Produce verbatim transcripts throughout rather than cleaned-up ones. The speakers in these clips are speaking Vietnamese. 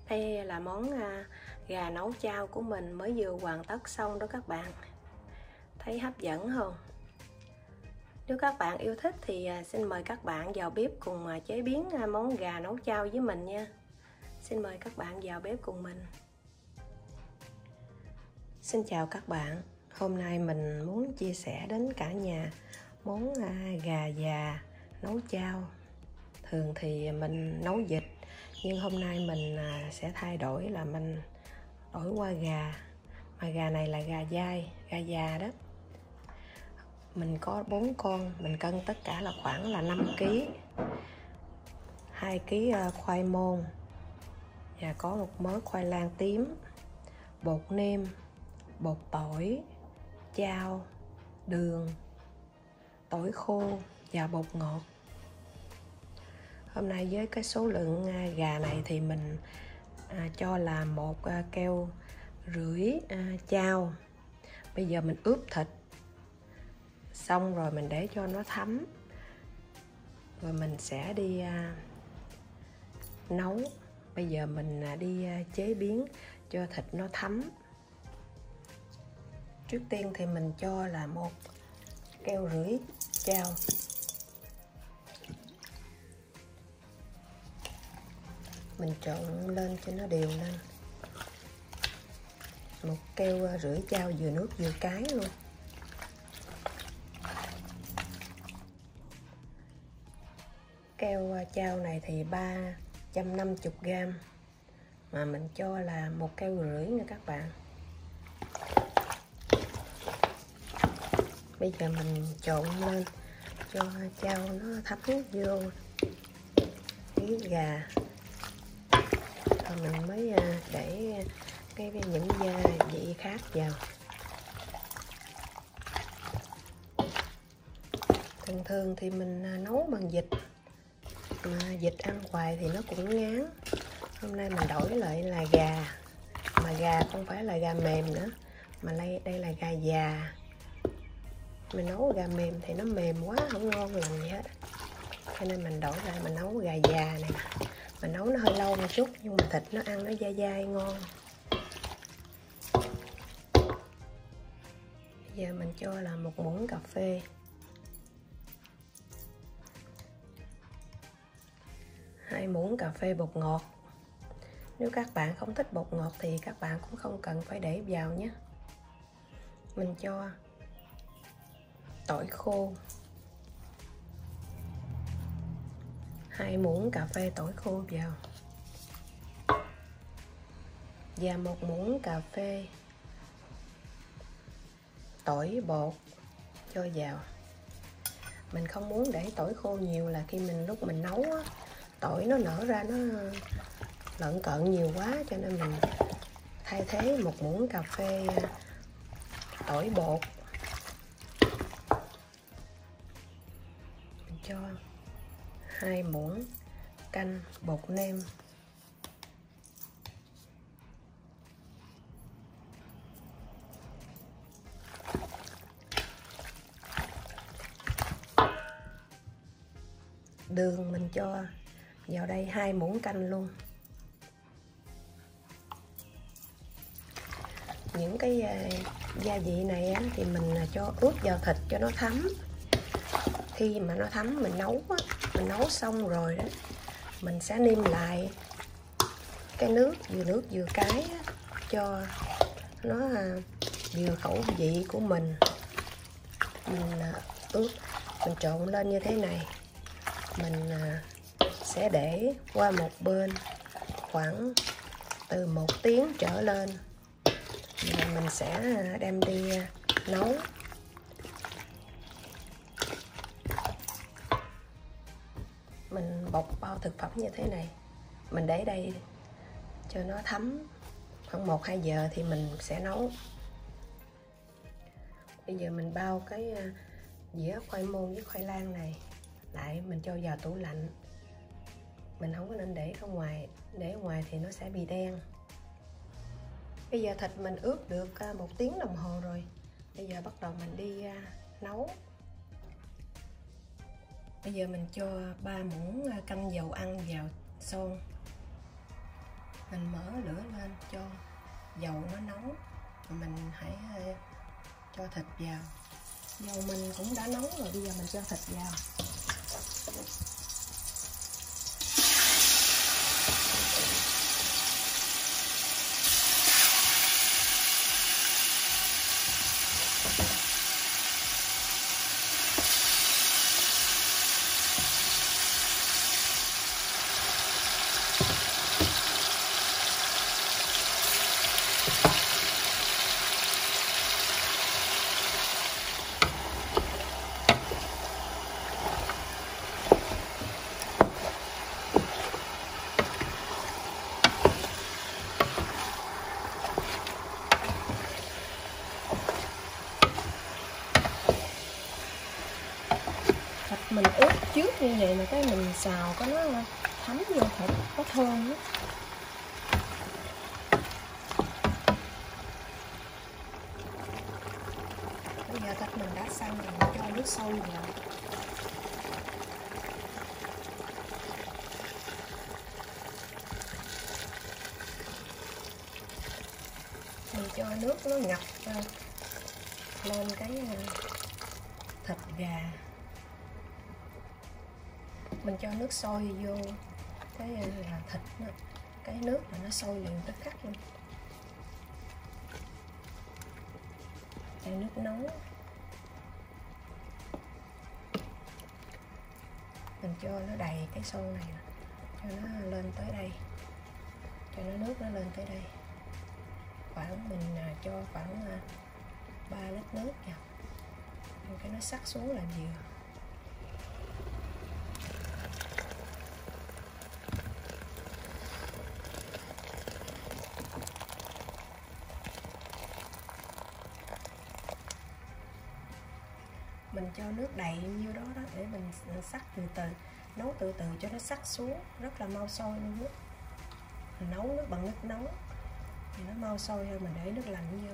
Đây là món gà nấu chao của mình mới vừa hoàn tất xong đó các bạn. Thấy hấp dẫn không? Nếu các bạn yêu thích thì xin mời các bạn vào bếp cùng chế biến món gà nấu chao với mình nha. Xin mời các bạn vào bếp cùng mình. Xin chào các bạn. Hôm nay mình muốn chia sẻ đến cả nhà món gà già nấu chao. Thường thì mình nấu vịt, nhưng hôm nay mình sẽ thay đổi là mình đổi qua gà. Mà gà này là gà dai, gà già đó. Mình có bốn con, mình cân tất cả là khoảng là năm ki lô gam. hai ki lô gam khoai môn và có một mớ khoai lang tím, bột nêm, bột tỏi, chao, đường, tỏi khô và bột ngọt. Hôm nay với cái số lượng gà này thì mình à, cho là một à, keo rưỡi à, chao. Bây giờ mình ướp thịt xong rồi mình để cho nó thấm, rồi mình sẽ đi à, nấu. Bây giờ mình à, đi à, chế biến cho thịt nó thấm. Trước tiên thì mình cho là một keo rưỡi chao. Mình trộn lên cho nó đều lên. Một keo rưỡi chao vừa nước vừa cái luôn. Keo chao này thì ba trăm năm mươi gam, mà mình cho là một keo rưỡi nha các bạn. Bây giờ mình trộn lên cho chao nó thấm vô với gà, rồi mình mới để cái những gia vị khác vào. Thường thường thì mình nấu bằng vịt, mà vịt ăn hoài thì nó cũng ngán. Hôm nay mình đổi lại là gà, mà gà không phải là gà mềm nữa, mà đây đây là gà già. Mình nấu gà mềm thì nó mềm quá, không ngon lành gì hết, cho nên mình đổi lại mình nấu gà già này. Mình nấu nó hơi lâu một chút, nhưng mà thịt nó ăn nó dai dai ngon. Bây giờ mình cho là một muỗng cà phê, hai muỗng cà phê bột ngọt. Nếu các bạn không thích bột ngọt thì các bạn cũng không cần phải để vào nhé. Mình cho tỏi khô, hai muỗng cà phê tỏi khô vào, và một muỗng cà phê tỏi bột cho vào. Mình không muốn để tỏi khô nhiều, là khi mình lúc mình nấu á, tỏi nó nở ra nó lợn cợn nhiều quá, cho nên mình thay thế một muỗng cà phê tỏi bột. Mình cho hai muỗng canh bột nêm, đường mình cho vào đây hai muỗng canh luôn. Những cái gia vị này á, thì mình cho ướp vào thịt cho nó thấm. Khi mà nó thấm mình nấu á, mình nấu xong rồi đó, mình sẽ nêm lại cái nước vừa nước vừa cái á, cho nó vừa khẩu vị của mình. Mình ướp, mình trộn lên như thế này. Mình sẽ để qua một bên khoảng từ một tiếng trở lên, và mình sẽ đem đi nấu. Mình bọc bao thực phẩm như thế này, mình để đây cho nó thấm. Khoảng một hai giờ thì mình sẽ nấu. Bây giờ mình bao cái dĩa khoai môn với khoai lang này lại, mình cho vào tủ lạnh. Mình không có nên để ở ngoài, để ở ngoài thì nó sẽ bị đen. Bây giờ thịt mình ướp được một tiếng đồng hồ rồi. Bây giờ bắt đầu mình đi nấu. Bây giờ mình cho ba muỗng canh dầu ăn vào son. Mình mở lửa lên cho dầu nó nóng, mình hãy cho thịt vào. Dầu mình cũng đã nóng rồi, bây giờ mình cho thịt vào. Mình ướp trước như vậy mà cái mình xào có nó thấm vô thịt, có thơm đó. Bây giờ thịt mình đã xanh rồi, mình cho nước sôi vào. Mình cho nước nó ngập lên cái thịt gà. Mình cho nước sôi vô cái là thịt nó, cái nước là nó sôi liền tức khắc luôn. Đây nước nóng. Mình cho nó đầy cái xô này, cho nó lên tới đây, cho nó nước nó lên tới đây. Khoảng mình cho khoảng ba lít nước vào, cái nó sắc xuống là vừa. Mình cho nước đầy nhiêu đó đó để mình sắc từ từ, nấu từ từ cho nó sắc xuống, rất là mau sôi luôn đó. Mình nấu nước bằng nước nóng thì nó mau sôi hơn mình để nước lạnh vô.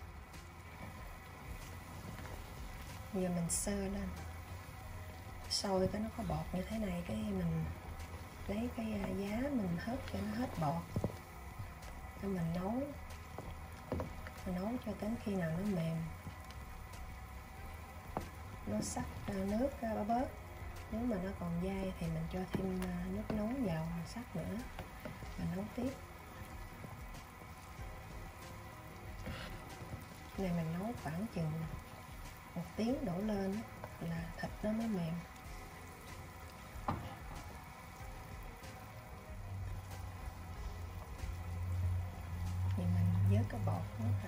Giờ mình sơ lên, sôi cái nó có bọt như thế này, cái mình lấy cái giá mình hớt cho nó hết bọt, cái mình nấu, mình nấu cho đến khi nào nó mềm, nó sắc nước bớt. Nếu mà nó còn dai thì mình cho thêm nước nóng vào sắc nữa và nấu tiếp. Này mình nấu khoảng chừng một tiếng đổ lên là thịt nó mới mềm. Thì mình vớt cái bọt nó ra.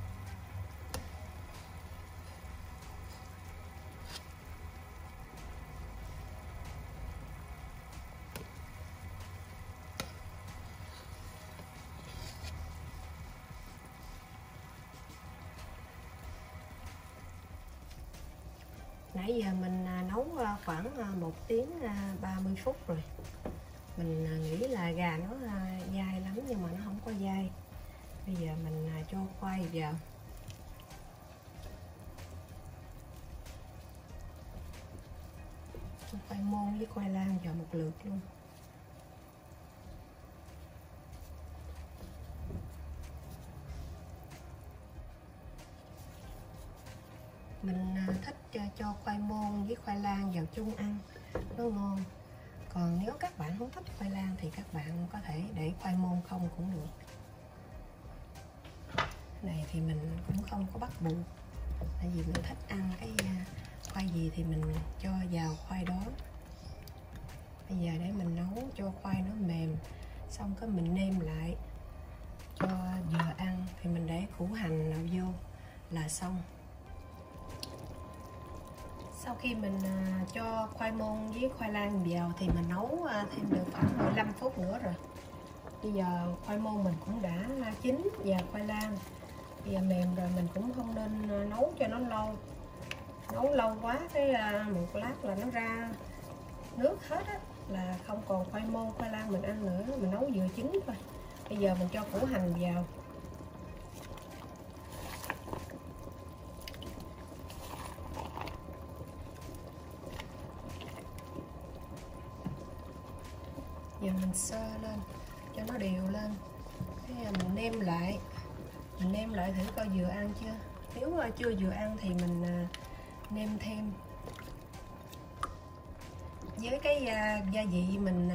Nãy giờ mình nấu khoảng một tiếng ba mươi phút rồi. Mình nghĩ là gà nó dai lắm nhưng mà nó không có dai. Bây giờ mình cho khoai vào. Khoai môn với khoai lang vào một lượt luôn. Mình thích cho khoai môn với khoai lang vào chung ăn, nó ngon. Còn nếu các bạn không thích khoai lang thì các bạn có thể để khoai môn không cũng được. Này thì mình cũng không có bắt buộc, tại vì mình thích ăn cái khoai gì thì mình cho vào khoai đó. Bây giờ để mình nấu cho khoai nó mềm, xong cái mình nêm lại cho vừa ăn thì mình để củ hành nào vô là xong. Sau khi mình cho khoai môn với khoai lang vào thì mình nấu thêm được khoảng mười lăm phút nữa rồi. Bây giờ khoai môn mình cũng đã chín và khoai lang bây giờ mềm rồi, mình cũng không nên nấu cho nó lâu. Nấu lâu quá cái một lát là nó ra nước hết á, là không còn khoai môn khoai lang mình ăn nữa. Mình nấu vừa chín thôi. Bây giờ mình cho củ hành vào. Giờ mình sơ lên cho nó đều lên. Cái mình nêm lại, mình nêm lại thử coi vừa ăn chưa. Nếu chưa vừa ăn thì mình nêm thêm. Với cái gia vị mình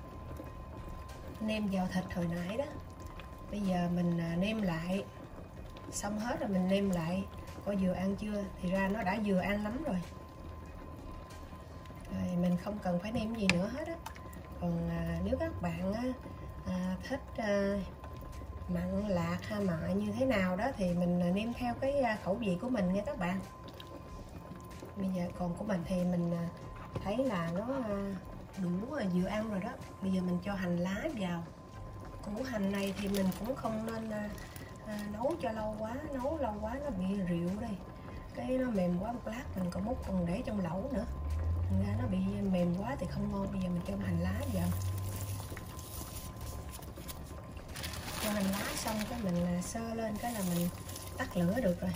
nêm vào thịt hồi nãy đó, bây giờ mình nêm lại xong hết rồi, mình nêm lại coi vừa ăn chưa, thì ra nó đã vừa ăn lắm rồi. Rồi mình không cần phải nêm gì nữa hết á. Còn à, nếu các bạn á, à, thích à, mặn lạc hay mặn như thế nào đó thì mình nêm theo cái à, khẩu vị của mình nha các bạn. Bây giờ còn của mình thì mình à, thấy là nó à, đủ rồi, vừa ăn rồi đó. Bây giờ mình cho hành lá vào. Củ hành này thì mình cũng không nên à, à, nấu cho lâu quá, nấu lâu quá nó bị rượu đây, cái nó mềm quá một lát mình còn múc còn để trong lẩu nữa, thành ra nó bị mềm quá thì không ngon. Bây giờ mình cho hành lá vào, cho hành lá xong cái mình sơ lên cái là mình tắt lửa được rồi.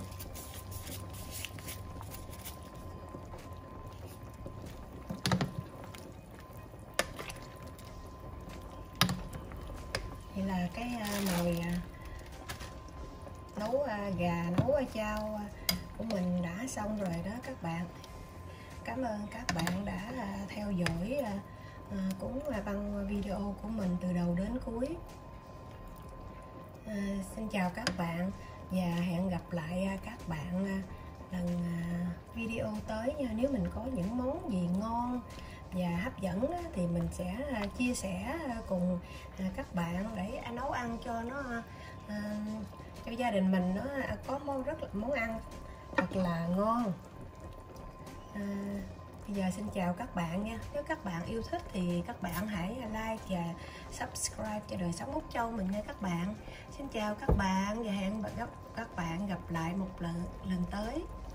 Vậy là cái nồi nấu gà, nấu chao của mình đã xong rồi đó các bạn. Cảm ơn các bạn đã theo dõi cũng băng video của mình từ đầu đến cuối. À, xin chào các bạn và hẹn gặp lại các bạn lần video tới nha. Nếu mình có những món gì ngon và hấp dẫn đó, thì mình sẽ chia sẻ cùng các bạn để nấu ăn cho nó à, cho gia đình mình nó có món rất là món ăn thật là ngon. À, bây giờ xin chào các bạn nha. Nếu các bạn yêu thích thì các bạn hãy like và subscribe cho Đời Sống Úc Châu mình nha các bạn. Xin chào các bạn và hẹn gặp các bạn gặp lại một lần lần tới.